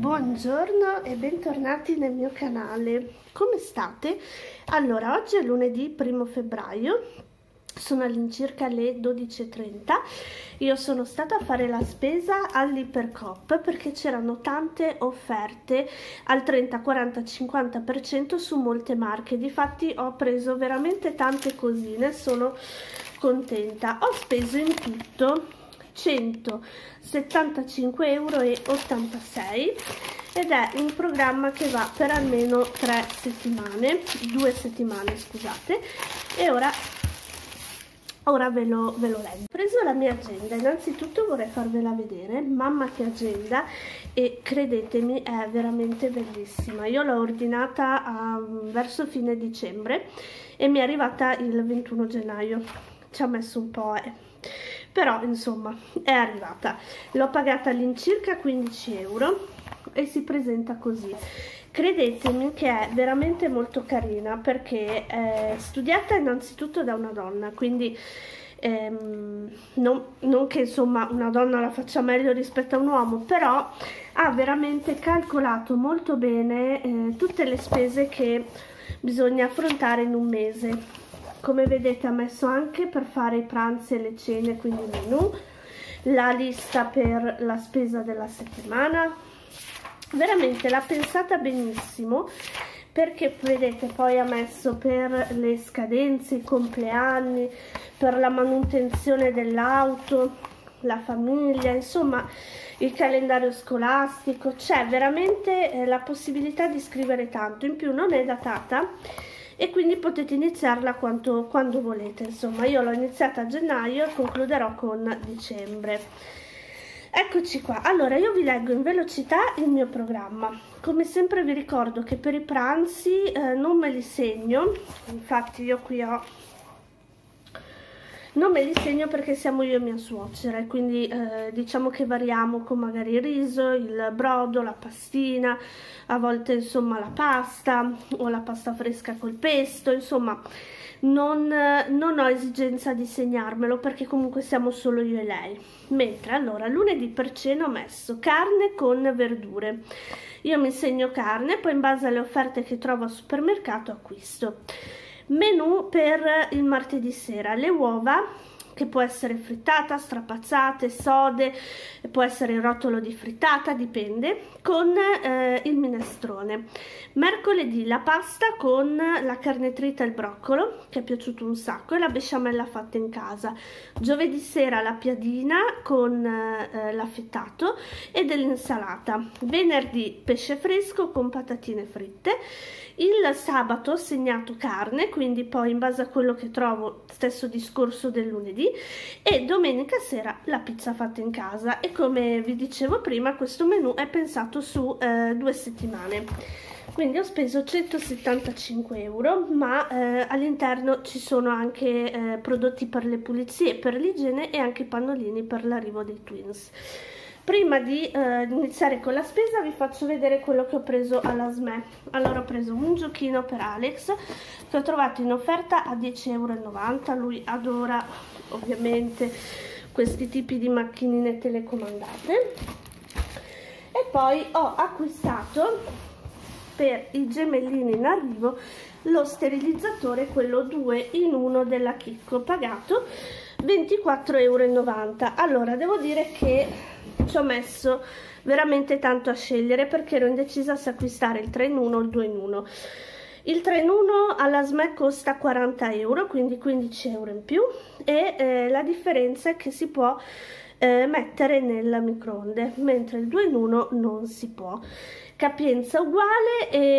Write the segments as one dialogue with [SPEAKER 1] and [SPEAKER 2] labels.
[SPEAKER 1] Buongiorno e bentornati nel mio canale. Come state? Allora, oggi è lunedì 1 febbraio, sono all'incirca le 12:30. Io sono stata a fare la spesa all'Ipercoop perché c'erano tante offerte al 30, 40, 50% su molte marche. Difatti ho preso veramente tante cosine, sono contenta. Ho speso in tutto 175,86 € ed è un programma che va per almeno 2 settimane, scusate. E ora ve lo leggo. Ho preso la mia agenda, innanzitutto vorrei farvela vedere, mamma che agenda, e credetemi è veramente bellissima. Io l'ho ordinata verso fine dicembre e mi è arrivata il 21 gennaio, ci ha messo un po', però insomma è arrivata. L'ho pagata all'incirca 15 € e si presenta così. Credetemi che è veramente molto carina perché è studiata innanzitutto da una donna, quindi non che insomma una donna la faccia meglio rispetto a un uomo, però ha veramente calcolato molto bene tutte le spese che bisogna affrontare in un mese. Come vedete ha messo anche per fare i pranzi e le cene, quindi il menù, la lista per la spesa della settimana. Veramente l'ha pensata benissimo, perché vedete poi ha messo per le scadenze, i compleanni, per la manutenzione dell'auto, la famiglia, insomma il calendario scolastico. C'è veramente la possibilità di scrivere tanto, in più non è datata e quindi potete iniziarla quando volete. Insomma, io l'ho iniziata a gennaio e concluderò con dicembre. Eccoci qua. Allora, io vi leggo in velocità il mio programma. Come sempre vi ricordo che per i pranzi non me li segno, infatti io qui non me li segno perché siamo io e mia suocera, e quindi diciamo che variamo con magari il riso, il brodo, la pastina, a volte insomma la pasta o la pasta fresca col pesto, insomma non ho esigenza di segnarmelo perché comunque siamo solo io e lei. Mentre allora lunedì per cena ho messo carne con verdure, io mi segno carne, poi in base alle offerte che trovo al supermercato acquisto. Menù per il martedì sera: le uova, che può essere frittata, strapazzate, sode, può essere il rotolo di frittata, dipende, con il minestrone. Mercoledì la pasta con la carne trita e il broccolo, che è piaciuto un sacco, e la besciamella fatta in casa. Giovedì sera la piadina con l'affettato e dell'insalata. Venerdì pesce fresco con patatine fritte. Il sabato ho segnato carne, quindi poi in base a quello che trovo, stesso discorso del lunedì, e domenica sera la pizza fatta in casa. E come vi dicevo prima, questo menù è pensato su 2 settimane, quindi ho speso 175 €, ma all'interno ci sono anche prodotti per le pulizie, per l'igiene e anche pannolini per l'arrivo dei twins. Prima di iniziare con la spesa vi faccio vedere quello che ho preso alla SME. Allora, ho preso un giochino per Alex che ho trovato in offerta a 10,90 €. Lui adora ovviamente questi tipi di macchinine telecomandate. E poi ho acquistato per i gemellini in arrivo lo sterilizzatore, quello 2 in 1 della Chicco, pagato 24,90 €. Allora, devo dire che ci ho messo veramente tanto a scegliere perché ero indecisa se acquistare il 3 in 1 o il 2 in 1. Il 3 in 1 alla SME costa 40 €, quindi 15 € in più, e la differenza è che si può mettere nel microonde, mentre il 2 in 1 non si può. Capienza uguale. E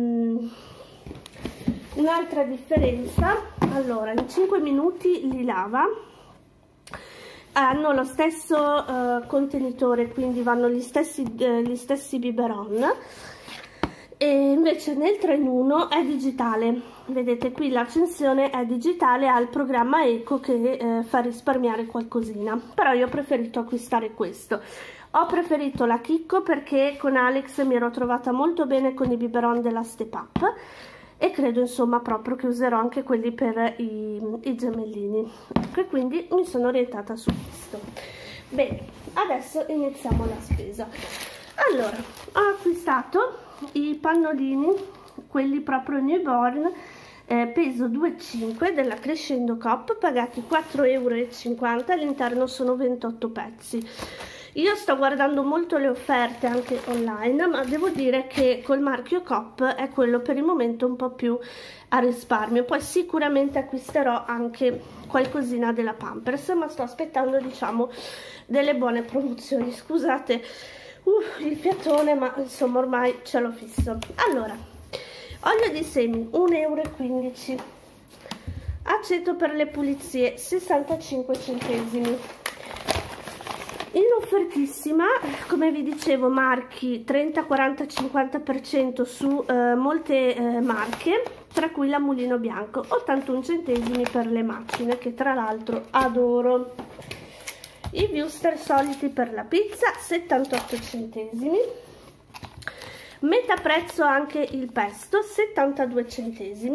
[SPEAKER 1] un'altra differenza: allora, in 5 minuti li lava, hanno lo stesso contenitore, quindi vanno gli stessi biberon, e invece nel 3 in 1 è digitale. Vedete qui l'accensione è digitale, ha il programma Eco che fa risparmiare qualcosina, però io ho preferito acquistare questo. Ho preferito la Chicco perché con Alex mi ero trovata molto bene con i biberon della Step Up, e credo insomma proprio che userò anche quelli per i gemellini, e quindi mi sono orientata su questo. Bene, adesso iniziamo la spesa. Allora, ho acquistato i pannolini, quelli proprio newborn, peso 2,5 della Crescendo Coop, pagati 4,50 €, all'interno sono 28 pezzi. Io sto guardando molto le offerte anche online, ma devo dire che col marchio Coop è quello per il momento un po' più a risparmio. Poi sicuramente acquisterò anche qualcosina della Pampers, ma sto aspettando, diciamo, delle buone promozioni. Scusate il fiatone, ma insomma ormai ce l'ho fisso. Allora, olio di semi 1,15 €, aceto per le pulizie 65 centesimi. In offertissima, come vi dicevo, marchi 30, 40, 50% su molte marche, tra cui la Mulino Bianco, 81 centesimi per le macine, che tra l'altro adoro. I wuster soliti per la pizza 78 centesimi. Metà prezzo anche il pesto 72 centesimi.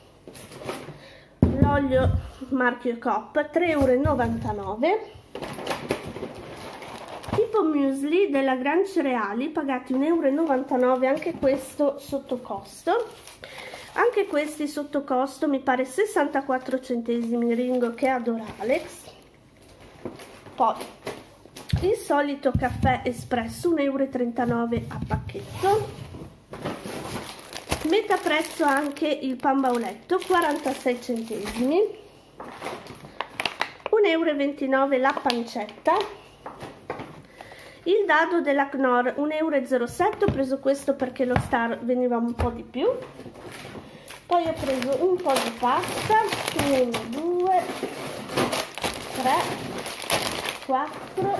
[SPEAKER 1] L'olio marchio Coop 3,99 €. Tipo muesli della Gran Cereali, pagati 1,99 €, anche questo sotto costo. Anche questi sotto costo mi pare 64 centesimi, Ringo, che adora Alex. Poi il solito caffè espresso 1,39 € a pacchetto. Metà prezzo anche il pan bauletto 46 centesimi. 1,29 € la pancetta. Il dado della Knorr 1,07 €, ho preso questo perché lo Star veniva un po' di più. Poi ho preso un po' di pasta, 1, 2, 3, 4,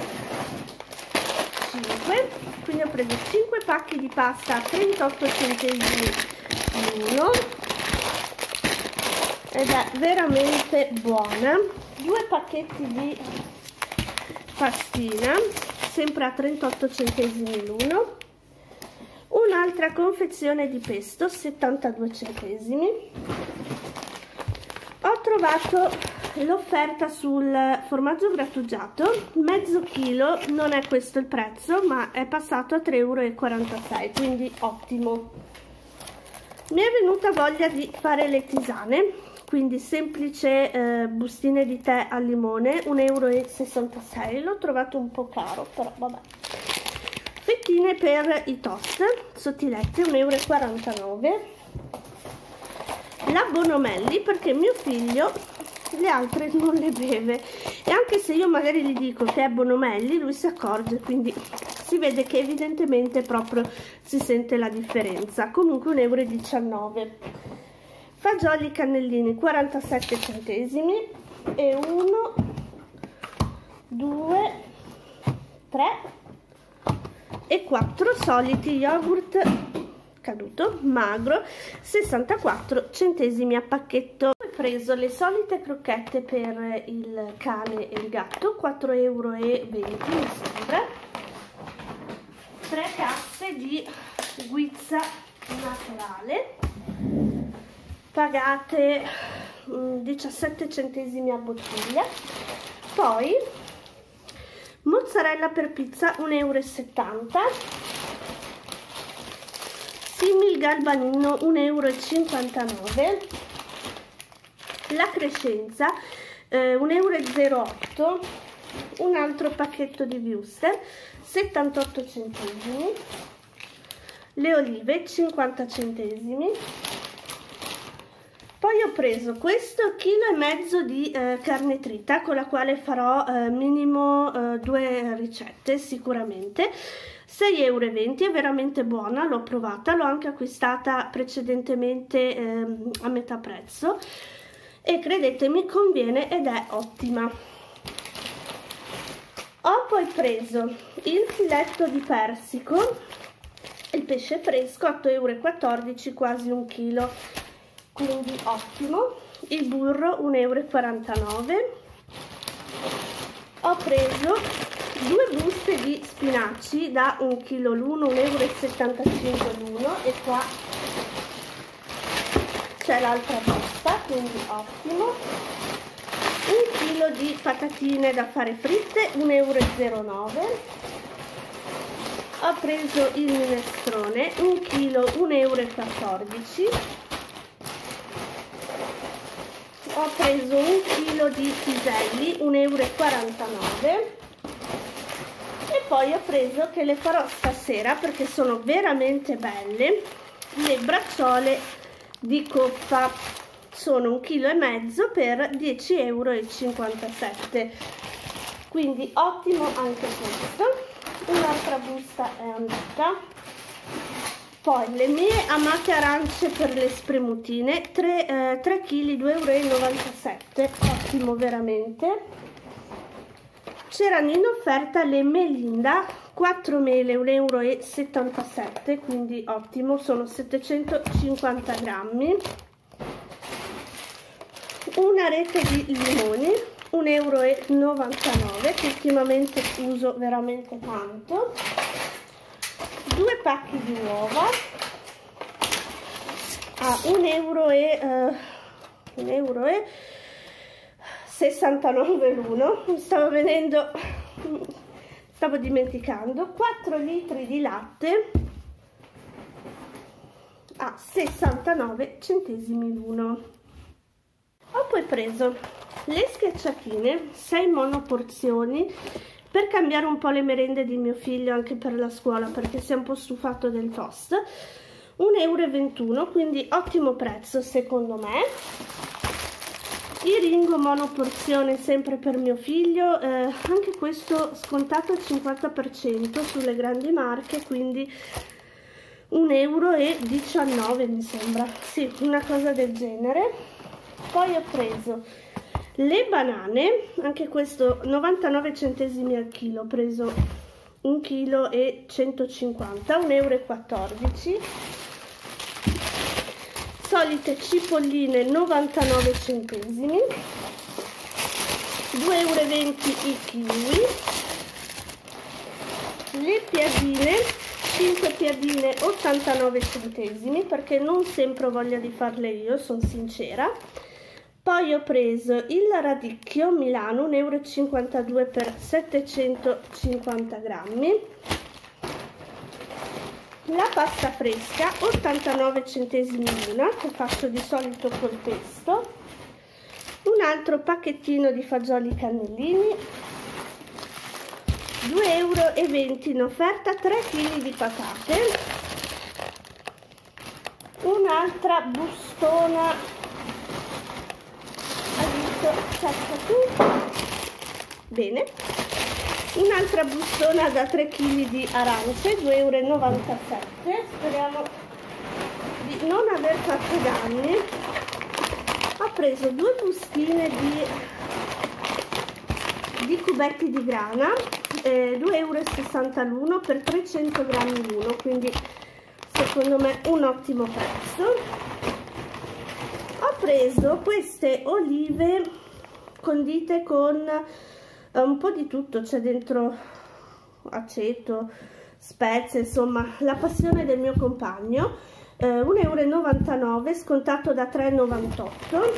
[SPEAKER 1] 5, quindi ho preso 5 pacchi di pasta a 38 centesimi l'uno, ed è veramente buona. 2 pacchetti di pastina, sempre a 38 centesimi l'uno. Un'altra confezione di pesto 72 centesimi. Ho trovato l'offerta sul formaggio grattugiato, mezzo chilo, non è questo il prezzo, ma è passato a 3,46 €, quindi ottimo. Mi è venuta voglia di fare le tisane, quindi semplice bustine di tè al limone, 1,66 €, l'ho trovato un po' caro, però vabbè. Fettine per i toast sottilette, 1,49 €. La Bonomelli, perché mio figlio le altre non le beve, e anche se io magari gli dico che è Bonomelli, lui si accorge, quindi si vede che evidentemente proprio si sente la differenza. Comunque 1,19 €. Fagioli cannellini 47 centesimi, e 1, 2, 3 e 4 soliti yogurt caduto magro 64 centesimi a pacchetto. Ho preso le solite crocchette per il cane e il gatto, 4,20 € mi sembra. 3 casse di guizza naturale, pagate 17 centesimi a bottiglia. Poi mozzarella per pizza 1,70 €. Simil galbanino 1,59 €. La Crescenza 1,08 €. Un altro pacchetto di wuster 78 centesimi. Le olive 50 centesimi. Poi ho preso questo 1,5 kg di carne trita, con la quale farò minimo 2 ricette sicuramente. 6,20 €, è veramente buona, l'ho provata, l'ho anche acquistata precedentemente a metà prezzo, e credetemi, conviene ed è ottima. Ho poi preso il filetto di persico, il pesce fresco, 8,14 €, quasi 1 chilo, quindi ottimo. Il burro 1,49 €. Ho preso 2 buste di spinaci da 1 chilo l'uno, 1,75 € l'uno, e qua c'è l'altra busta, quindi ottimo. 1 chilo di patatine da fare fritte, 1,09 €. Ho preso il minestrone, 1 kg, 1,14 €. Ho preso 1 kg di piselli, 1,49 € e poi ho preso, che le farò stasera perché sono veramente belle, le bracciole di coppa. Sono 1,5 kg per 10,57 €, quindi ottimo anche questo. Un'altra busta è andata. Poi le mie amate arance per le spremutine, 3 kg, 2,97 €, ottimo veramente. C'erano in offerta le Melinda, 4 mele, 1,77 €, quindi ottimo, sono 750 grammi. Una rete di limoni, 1,99 € che ultimamente uso veramente tanto. 2 pacchi di uova a 1,69 € l'uno. Stavo dimenticando. 4 litri di latte a 69 centesimi l'uno. Ho poi preso le schiacciatine, 6 monoporzioni, per cambiare un po' le merende di mio figlio anche per la scuola, perché si è un po' stufato del toast. 1,21 €, quindi ottimo prezzo secondo me. Il Ringo monoporzione sempre per mio figlio, anche questo scontato al 50% sulle grandi marche, quindi 1,19 € mi sembra, sì, una cosa del genere. Poi ho preso le banane, anche questo 99 centesimi al chilo, ho preso 1 kg e 150, 1,14 €. Solite cipolline 99 centesimi, 2,20 € il kiwi. Le piadine, 5 piadine 89 centesimi, perché non sempre ho voglia di farle io, sono sincera. Poi ho preso il radicchio Milano, 1,52 € per 750 grammi. La pasta fresca, 89 centesimi l'una, che faccio di solito col pesto. Un altro pacchettino di fagioli cannellini, 2,20 € in offerta, 3 kg di patate. Un'altra bustona, bene, un'altra bustona da 3 kg di arance, 2,97 €. Speriamo di non aver fatto danni. Ho preso 2 bustine di cubetti di grana, 2,60 € l'uno per 300 grammi l'uno, quindi secondo me un ottimo prezzo. Ho preso queste olive condite con un po' di tutto, c'è dentro aceto, spezie, insomma la passione del mio compagno, 1,99 € scontato da 3,98 €.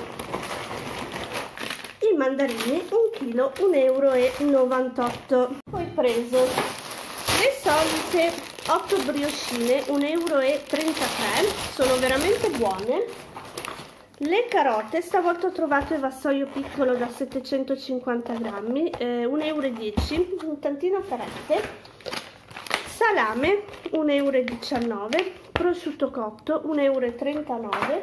[SPEAKER 1] I mandarini, 1 kg, 1,98 €. Poi ho preso le solite 8 briochine, 1,33 €, sono veramente buone. Le carote, stavolta ho trovato il vassoio piccolo da 750 grammi, 1,10 €, un tantino carette. Salame, 1,19 €, prosciutto cotto, 1,39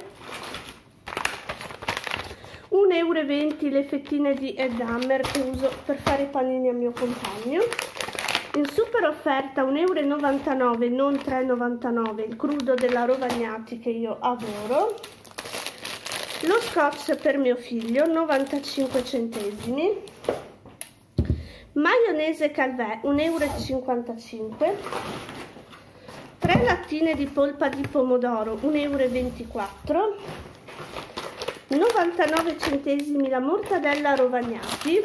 [SPEAKER 1] €, 1,20 € le fettine di Edammer che uso per fare i panini a mio compagno. In super offerta 1,99 €, non 3,99 € il crudo della Rovagnati che io adoro. Lo scotch per mio figlio, 95 centesimi. Maionese Calvé, 1,55 €. 3 lattine di polpa di pomodoro, 1,24 €. 99 centesimi la mortadella Rovagnati.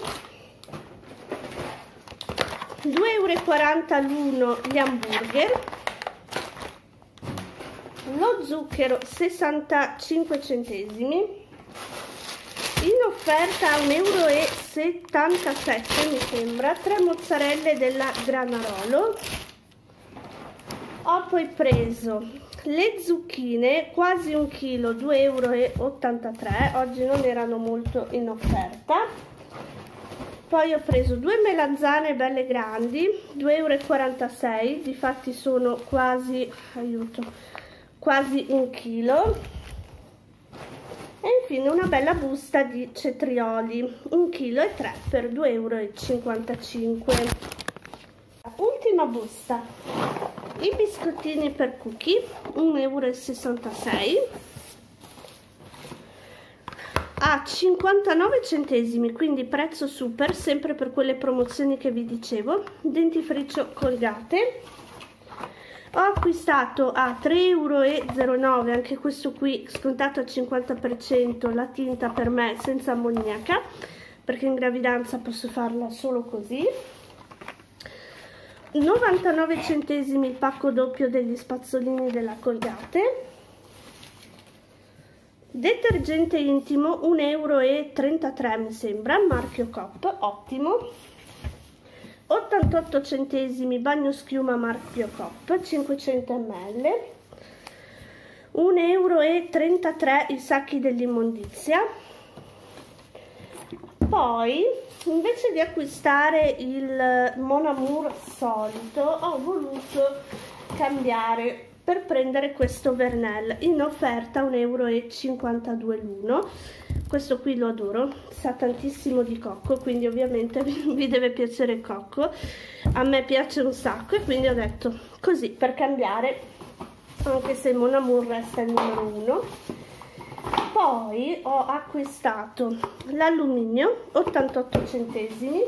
[SPEAKER 1] 2,40 € l'uno gli hamburger. Lo zucchero 65 centesimi, in offerta a 1,77 € mi sembra, 3 mozzarelle della Granarolo. Ho poi preso le zucchine, quasi 1 chilo, 2,83 €, oggi non erano molto in offerta. Poi ho preso 2 melanzane belle grandi, 2,46 €, difatti sono quasi, aiuto, quasi 1 chilo. E infine una bella busta di cetrioli, 1,3 kg per 2,55 €. Ultima busta, i biscottini per cookie, 1,66 € a 59 centesimi, quindi prezzo super, sempre per quelle promozioni che vi dicevo. Dentifricio Colgate, ho acquistato a 3,09 €, anche questo qui scontato al 50%, la tinta per me senza ammoniaca, perché in gravidanza posso farla solo così. 99 centesimi il pacco doppio degli spazzolini della Colgate. Detergente intimo, 1,33 € mi sembra, marchio Coop, ottimo. 88 centesimi bagno schiuma marchio Coop, 500 ml. 1,33 € i sacchi dell'immondizia. Poi, invece di acquistare il Mon Amour solito, ho voluto cambiare per prendere questo Vernel in offerta, 1,52 € l'uno. Questo qui lo adoro, sa tantissimo di cocco, quindi ovviamente vi deve piacere il cocco, a me piace un sacco, e quindi ho detto così per cambiare, anche se il Mon Amour resta il numero 1. Poi ho acquistato l'alluminio, 88 centesimi,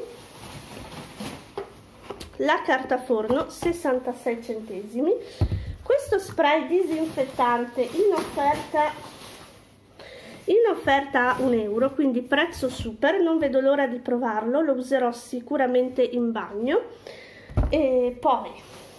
[SPEAKER 1] la carta forno, 66 centesimi, questo spray disinfettante in offerta a 1 €, quindi prezzo super, non vedo l'ora di provarlo, lo userò sicuramente in bagno. E poi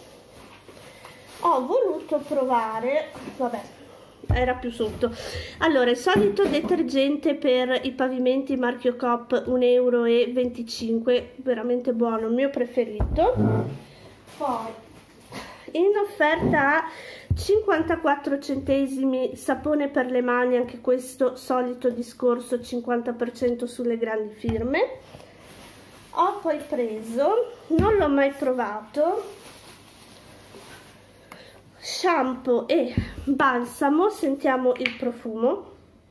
[SPEAKER 1] ho voluto provare, vabbè, era più sotto, allora il solito detergente per i pavimenti marchio Coop, 1,25 €, veramente buono, il mio preferito. Poi in offerta a 54 centesimi sapone per le mani, anche questo solito discorso, 50% sulle grandi firme. Ho poi preso, non l'ho mai provato, shampoo e balsamo, sentiamo il profumo,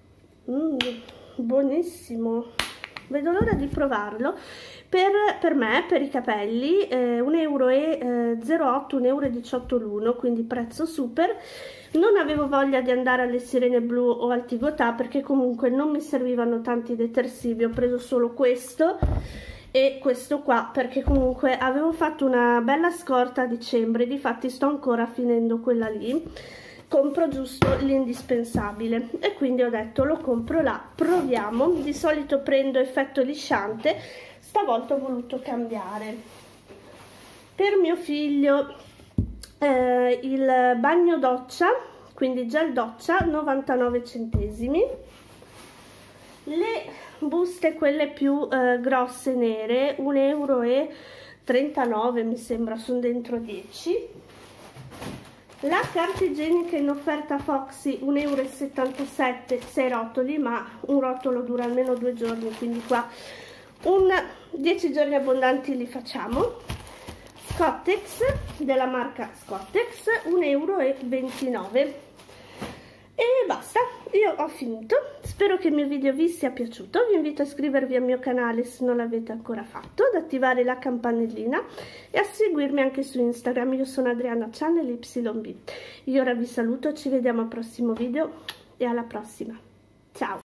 [SPEAKER 1] buonissimo, vedo l'ora di provarlo. Per me, per i capelli, 1,08 €, 1,18 € l'uno, quindi prezzo super. Non avevo voglia di andare alle Sirene Blu o al Tigotà, perché comunque non mi servivano tanti detersivi, ho preso solo questo e questo qua, perché comunque avevo fatto una bella scorta a dicembre, difatti sto ancora finendo quella lì, compro giusto l'indispensabile e quindi ho detto lo compro là, proviamo. Di solito prendo effetto lisciante, stavolta ho voluto cambiare. Per mio figlio il bagno doccia, quindi gel doccia, 99 centesimi. Le buste quelle più grosse nere, 1,39 € mi sembra, sono dentro 10. La carta igienica in offerta Foxy, 1,77 €, 6 rotoli, ma un rotolo dura almeno 2 giorni, quindi qua 10 giorni abbondanti li facciamo. Scottex, della marca Scottex, 1,29 € e basta, io ho finito. Spero che il mio video vi sia piaciuto, vi invito a iscrivervi al mio canale se non l'avete ancora fatto, ad attivare la campanellina e a seguirmi anche su Instagram, io sono Adriana Channel YB. Io ora vi saluto, ci vediamo al prossimo video e alla prossima, ciao!